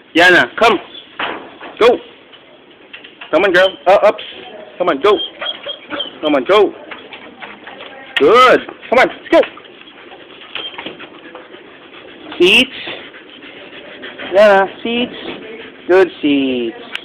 Yana, come. Go. Come on, girl. Up. Come on, go. Come on, go. Good. Come on, let's go. Seats. Yana, seats. Good seats.